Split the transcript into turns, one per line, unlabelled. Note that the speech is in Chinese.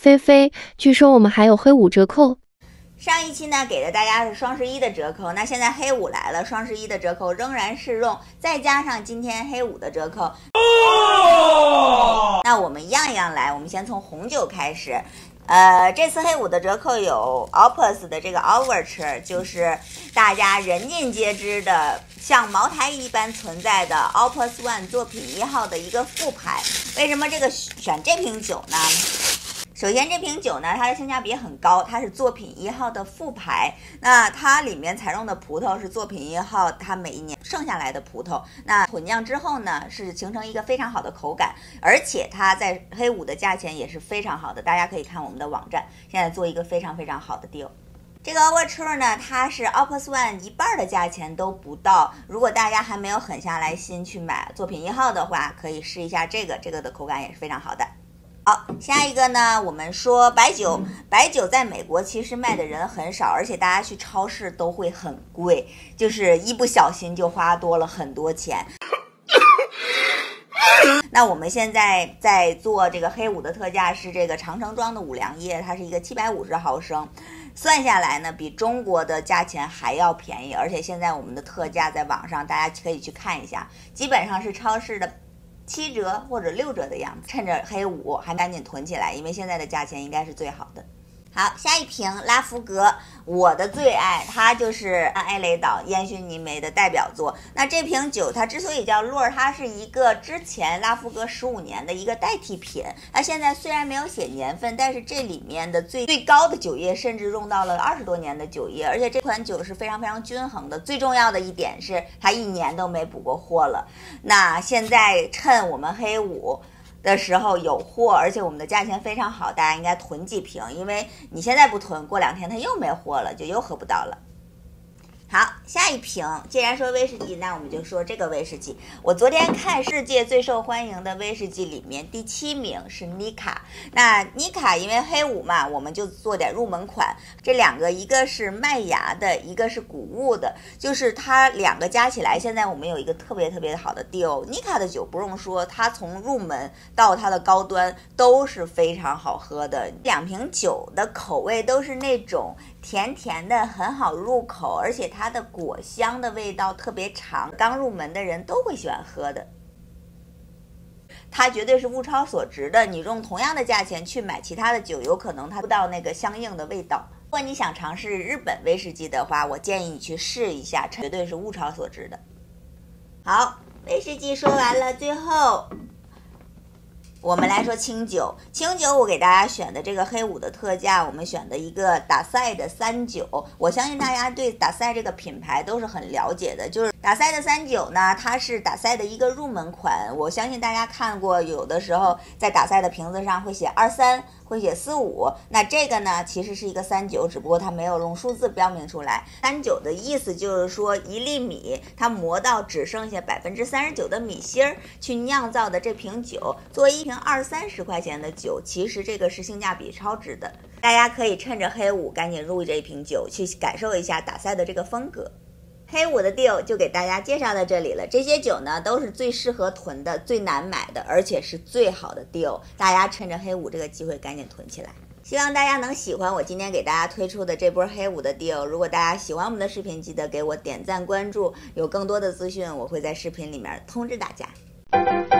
菲菲，据说我们还有黑五折扣。
上一期呢给的大家是双11的折扣，那现在黑五来了，双11的折扣仍然适用，再加上今天黑五的折扣。那我们一样一样来，我们先从红酒开始。这次黑五的折扣有 Opus 的这个 Overture， 就是大家人尽皆知的像茅台一般存在的 Opus One 作品1号的一个副牌。为什么选这瓶酒呢？首先这瓶酒呢，它的性价比很高，它是作品1号的副牌。那它里面采用的葡萄是作品1号它每一年剩下来的葡萄，那混酿之后呢，是形成一个非常好的口感，而且它在黑五的价钱也是非常好的，大家可以看我们的网站，现在做一个非常非常好的 deal。这个 Overture 呢，它是 Opus One 一半的价钱都不到。如果大家还没有狠下来心去买作品1号的话，可以试一下这个的口感也是非常好的。好，下一个呢，我们说白酒。白酒在美国其实卖的人很少，而且大家去超市都会很贵，就是一不小心就花多了很多钱。那我们现在在做这个黑五的特价是这个长城庄的五粮液，它是一个750毫升，算下来呢比中国的价钱还要便宜，而且现在我们的特价在网上大家可以去看一下，基本上是超市的7折或者6折的样子，趁着黑五还赶紧囤起来，因为现在的价钱应该是最好的。好，下一瓶拉福格，我的最爱，它就是艾雷岛烟熏泥煤的代表作。那这瓶酒它之所以叫洛，它是一个之前拉福格15年的一个代替品。它现在虽然没有写年份，但是这里面的最高的酒液甚至用到了20多年的酒液，而且这款酒是非常非常均衡的。最重要的一点是它1年都没补过货了。那现在趁我们黑五的时候有货，而且我们的价钱非常好，大家应该囤几瓶，因为你现在不囤，过2天它又没货了，就又喝不到了。好，下一瓶，既然说威士忌，那我们就说这个威士忌。我昨天看世界最受欢迎的威士忌里面第7名是妮卡。那妮卡因为黑五嘛，我们就做点入门款。这两个，一个是麦芽的，一个是谷物的，就是它2个加起来，现在我们有一个特别特别好的 deal。妮卡的酒不用说，它从入门到它的高端都是非常好喝的。2瓶酒的口味都是那种甜甜的，很好入口，而且它的果香的味道特别长，刚入门的人都会喜欢喝的。它绝对是物超所值的，你用同样的价钱去买其他的酒，有可能它不到那个相应的味道。如果你想尝试日本威士忌的话，我建议你去试一下，绝对是物超所值的。好，威士忌说完了，最后我们来说清酒。清酒我给大家选的这个黑五的特价，我们选的一个达赛的39。我相信大家对达赛这个品牌都是很了解的，就是达赛的39呢，它是达赛的一个入门款。我相信大家看过，有的时候在达赛的瓶子上会写23，会写45。那这个呢，其实是一个39，只不过它没有用数字标明出来。39的意思就是说1粒米它磨到只剩下39%的米芯儿去酿造的这瓶酒，作为一瓶20-30块钱的酒，其实这个是性价比超值的。大家可以趁着黑五赶紧入这瓶酒，去感受一下达赛的这个风格。黑五的 deal 就给大家介绍到这里了。这些酒呢都是最适合囤的、最难买的，而且是最好的 deal。大家趁着黑五这个机会赶紧囤起来。希望大家能喜欢我今天给大家推出的这波黑五的 deal。如果大家喜欢我们的视频，记得给我点赞关注。有更多的资讯我会在视频里面通知大家。